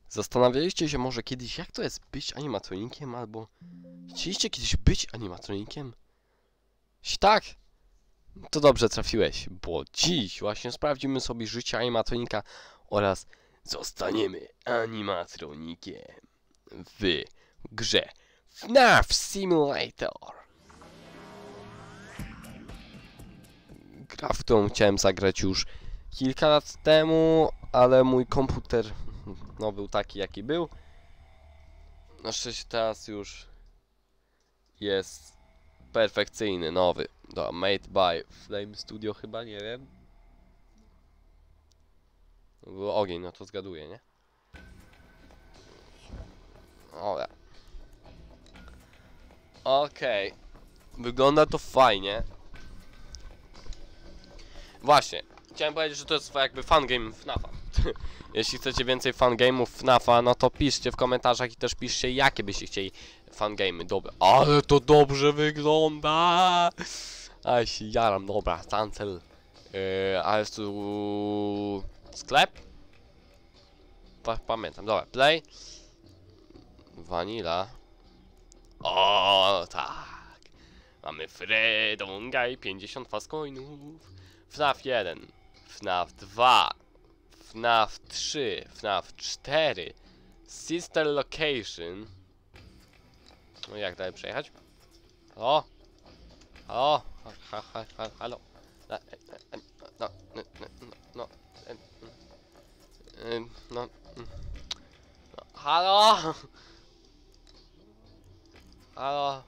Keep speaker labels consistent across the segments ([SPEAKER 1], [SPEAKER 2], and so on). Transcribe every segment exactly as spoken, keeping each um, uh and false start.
[SPEAKER 1] Zastanawialiście się może kiedyś, jak to jest być animatronikiem, albo chcieliście kiedyś być animatronikiem? Jeśli tak, to dobrze trafiłeś, bo dziś właśnie sprawdzimy sobie życie animatronika oraz zostaniemy animatronikiem w grze F N A F Simulator. Gra, w którą chciałem zagrać już kilka lat temu, ale mój komputer no był taki jaki był. Na szczęście teraz już jest perfekcyjny, nowy. Do Made by Flame Studio chyba, nie wiem. Był ogień, no to zgaduję, nie? Dobra. Okej. Okay. Wygląda to fajnie. Właśnie. Chciałem powiedzieć, że to jest jakby fangame F N A F-a. Jeśli chcecie więcej fangame'ów F N A F-a, no to piszcie w komentarzach i też piszcie, jakie byście chcieli fangame'y. Dobra. Ale to dobrze wygląda! A się jaram, dobra, cancel. Yy, a jest tu sklep? Pa pamiętam, dobra, play. Vanilla. O tak. Mamy Fredonga i pięćdziesiąt faskoinów. F N A F jeden, F N A F dwa, F N A F trzy, F N A F cztery, Sister Location. No jak dalej przejechać? O! O! Ha, ha, ha, halo! No, no, no, no, no, no, halo! Halo!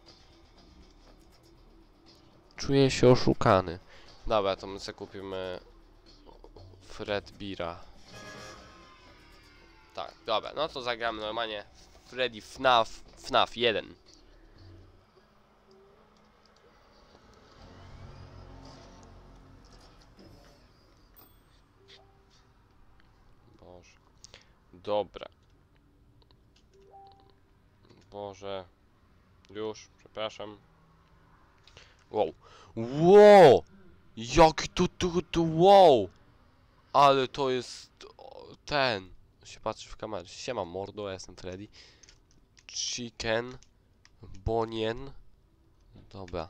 [SPEAKER 1] Czuję się oszukany. Dobra, to my sobie kupimy Fredbeara. Tak, dobra, no to zagramy normalnie Freddy F N A F, F N A F jeden. Boże. Dobra. Boże. Już, przepraszam. Wow. Wow! Jaki tu, tu, tu, wow! Ale to jest o, ten. Się patrzy w kamerę. Siema mordo, ja jestem Freddy. Chicken. Bonien. Dobra.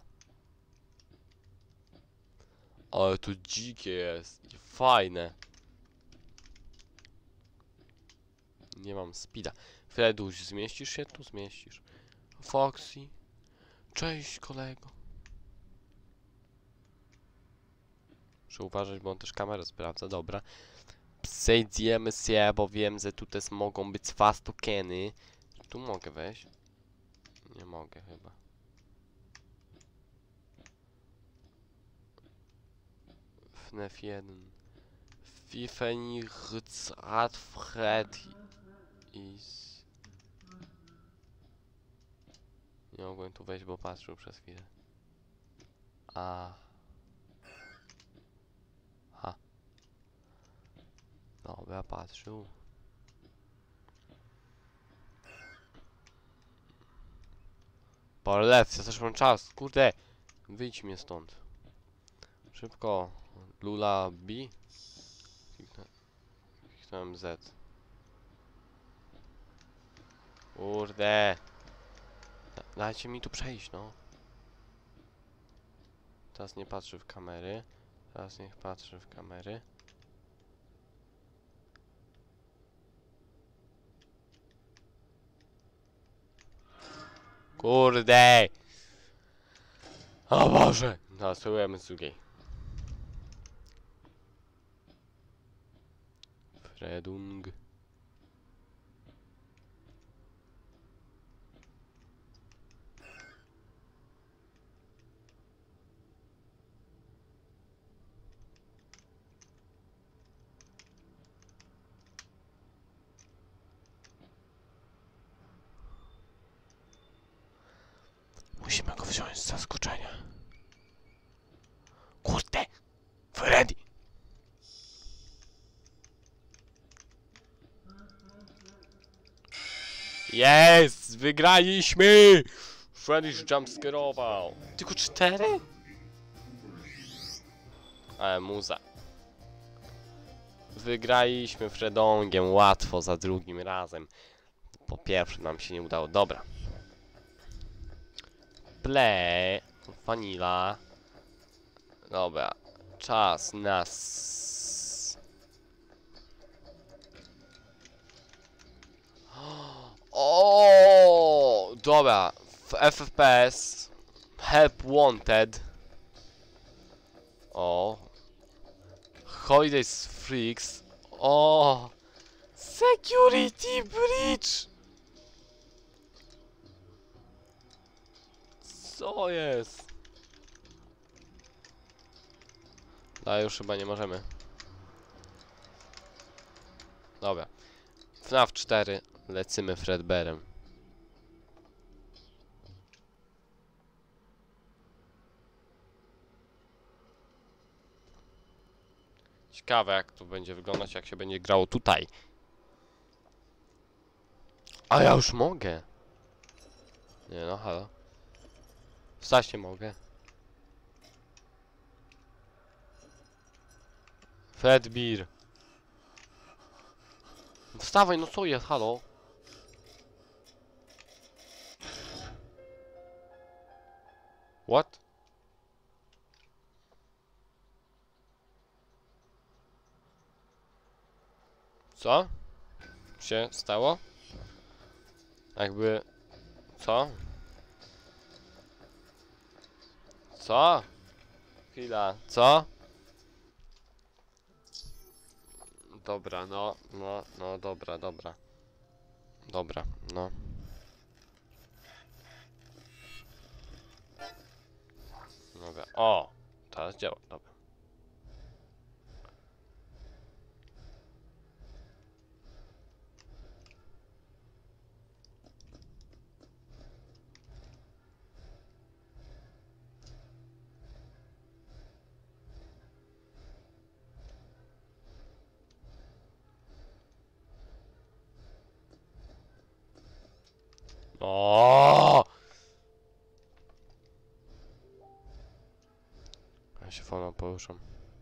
[SPEAKER 1] Ale to dzikie jest. I fajne. Nie mam speeda. Freduś, zmieścisz się? Tu zmieścisz. Foxy. Cześć kolego. Muszę uważać, bo on też kamerę sprawdza. Dobra. Przejdziemy się, bo wiem, że tutaj mogą być fastokeny. Tu mogę wejść? Nie mogę chyba. F N A F jeden. Fiefenirtsrad Fred is... Nie mogłem tu wejść, bo patrzył przez chwilę. A. Ha. Dobra, patrzył. Porlew, ja też mam czas. Kurde. Wyjdź mnie stąd. Szybko. Lula B. Kliknąłem Z. Kurde. Dajcie mi tu przejść, no. Teraz nie patrzy w kamery. Teraz niech patrzy w kamery. Kurde! O Boże! No, spróbujemy z drugiej. Fredung. Musimy go wziąć z zaskoczenia. Kurde! Freddy! Jest! Wygraliśmy! Freddy's jumpscare'ował. Tylko cztery? Ale muza. Wygraliśmy Fredongiem łatwo za drugim razem. Po pierwsze nam się nie udało. Dobra. Play. Vanilla. Dobra. Czas na... O, dobra. W F P S. Help wanted. O. Holidays Freaks. O. Security breach. Co jest? No już chyba nie możemy. Dobra. F NAF cztery. Lecimy Fredbearem. Ciekawe jak to będzie wyglądać, jak się będzie grało tutaj. A ja już mogę. Nie no, halo. Wstać nie mogę. Fredbear. Wstawaj, no co jest, halo? What? Co? Się stało? Jakby... Co? Co? Chwila, co? Dobra, no, no, no, dobra, dobra. Dobra, no. Dobra, o! Teraz działa, dobra. O! Ja się foną poruszam.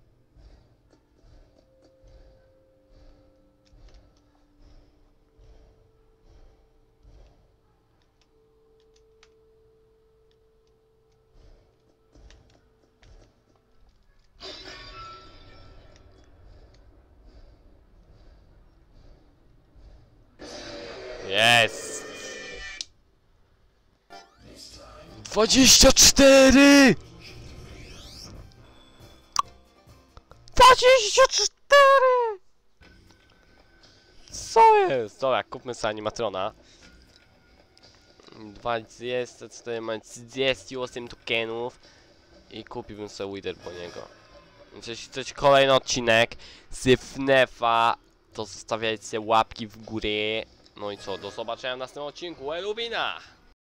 [SPEAKER 1] Jest! Dwadzieścia cztery! Dwadzieścia cztery! Co jest? Dobra, kupmy sobie animatrona. dwadzieścia cztery, mam trzydzieści osiem tokenów. I kupiłbym sobie Wither po niego. Więc jeśli chcecie kolejny odcinek z F NAFa, to zostawiajcie łapki w górę. No i co, do zobaczenia w następnym odcinku. Elubina!